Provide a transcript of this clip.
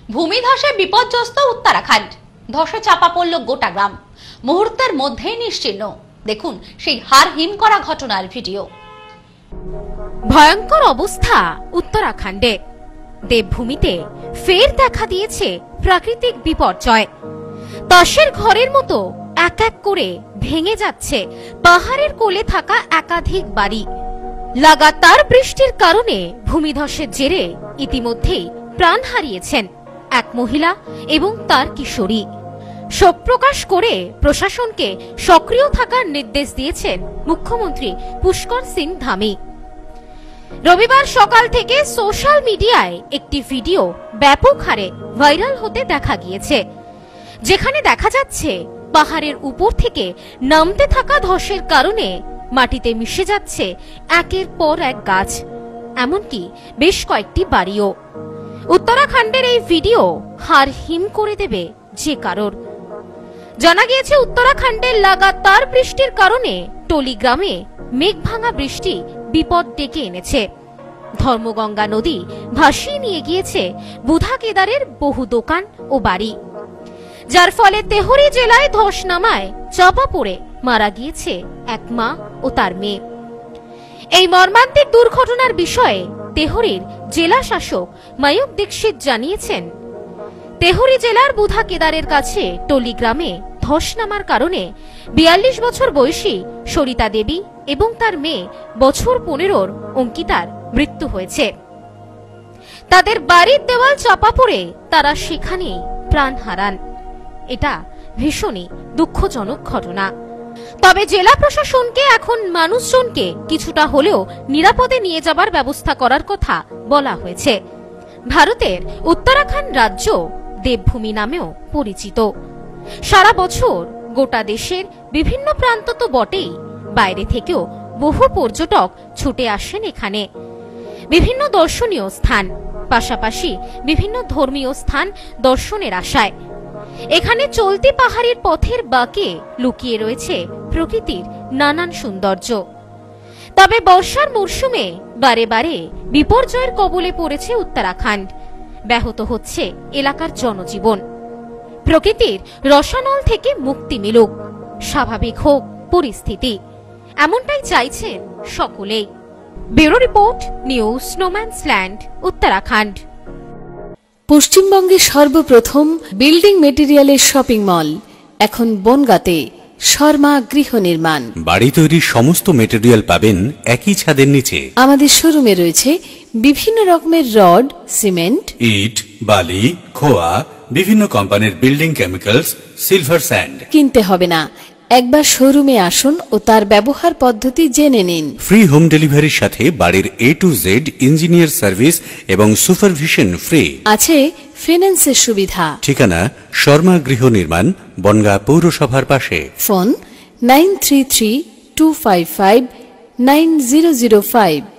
ভূমিধসে বিপর্যস্ত উত্তরাখণ্ড, ধসে চাপা পড়ল গোটা গ্রাম। মুহূর্তের মধ্যেই নিশ্চিহ্ন। দেখুন সেই হাড় হিম করা ঘটনার ভিডিও। ভয়ঙ্কর অবস্থা উত্তরাখণ্ডে। দেবভূমিতে ফের দেখা দিয়েছে প্রাকৃতিক বিপর্যয়। তাসের ঘরের মতো এক এক করে ভেঙে যাচ্ছে পাহাড়ের কোলে থাকা একাধিক বাড়ি। লাগাতার বৃষ্টির কারণে ভূমিধসের জেরে ইতিমধ্যেই প্রাণ হারিয়েছেন এক মহিলা এবং তার কিশোরী। শোক প্রকাশ করে প্রশাসনকে সক্রিয় থাকার নির্দেশ দিয়েছেন মুখ্যমন্ত্রী পুষ্কর সিং ধামি। রবিবার সকাল থেকে সোশ্যাল মিডিয়ায় একটি ভিডিও ব্যাপক হারে ভাইরাল হতে দেখা গিয়েছে, যেখানে দেখা যাচ্ছে পাহাড়ের উপর থেকে নামতে থাকা ধসের কারণে মাটিতে মিশে যাচ্ছে একের পর এক গাছ, এমনকি বেশ কয়েকটি বাড়িও। উত্তরাখণ্ডের এই ভিডিও হাড় হিম করে দেবে যে কারোর। জানা গিয়েছে উত্তরাখণ্ডের লাগাতার বৃষ্টির কারণে টলি গ্রামে মেঘ ভাঙা বৃষ্টি বিপদ ডেকে এনেছে। ধর্মগঙ্গা নদী ভাসিয়ে নিয়ে গিয়েছে বুধা কেদারের বহু দোকান ও বাড়ি, যার ফলে তেহরি জেলায় ধস নামায় চাপা পড়ে মারা গিয়েছে এক মা ও তার মেয়ে। এই মর্মান্তিক দুর্ঘটনার বিষয়ে তেহরির জেলা শাসক মায়ুক দীক্ষিত জানিয়েছেন, তেহরি জেলার বুধা কেদারের কাছে টলি গ্রামে ধস নামার কারণে ৪২ বছর বয়সী সরিতা দেবী এবং তার মেয়ে বছর ১৫-র অঙ্কিতার মৃত্যু হয়েছে। তাদের বাড়ির দেওয়াল চাপা পড়ে তারা সেখানেই প্রাণ হারান। এটা ভীষণই দুঃখজনক ঘটনা। তবে জেলা প্রশাসনকে এখন মানুষজনকে কিছুটা হলেও নিরাপদে নিয়ে যাবার ব্যবস্থা করার কথা বলা হয়েছে। ভারতের উত্তরাখণ্ড রাজ্য দেবভূমি নামেও পরিচিত। সারা বছর গোটা দেশের বিভিন্ন প্রান্ত তো বটেই, বাইরে থেকেও বহু পর্যটক ছুটে আসেন এখানে। বিভিন্ন দর্শনীয় স্থান, পাশাপাশি বিভিন্ন ধর্মীয় স্থান দর্শনের আশায় এখানে চলতি পাহাড়ের পথের বাঁকে লুকিয়ে রয়েছে প্রকৃতির নানান সৌন্দর্য। তবে বর্ষার মরশুমে বারে বারে বিপর্যয়ের কবলে পড়েছে উত্তরাখণ্ড। ব্যাহত হচ্ছে এলাকার জনজীবন। প্রকৃতির রসানল থেকে মুক্তি মিলুক, স্বাভাবিক হোক পরিস্থিতি, এমনটাই চাইছেন সকলেই। ব্যুরো রিপোর্ট, নিউজ স্নোম্যান্সল্যান্ড, উত্তরাখণ্ড। পশ্চিমবঙ্গের সর্বপ্রথম বিল্ডিং মেটেরিয়ালের শপিং মল এখন বনগাঁতে। শর্মা গৃহ নির্মাণ। বাড়ি তৈরির সমস্ত মেটেরিয়াল পাবেন একই ছাদের নিচে। আমাদের শোরুমে রয়েছে বিভিন্ন রকমের রড, সিমেন্ট, ইট, বালি, খোয়া, বিভিন্ন কোম্পানির বিল্ডিং কেমিক্যালস, সিলভার স্যান্ড। কিনতে হবে না, একবার শোরুমে আসুন ও তার ব্যবহার পদ্ধতি জেনে নিন। ফ্রি হোম ডেলিভারির সাথে বাড়ির A to Z engineer service এবং সুপারভিশন ফ্রি। আছে ফিন্যান্সের সুবিধা। ঠিকানা শর্মা গৃহ নির্মাণ, বনগাঁ পৌরসভার পাশে। ফোন 9332559005।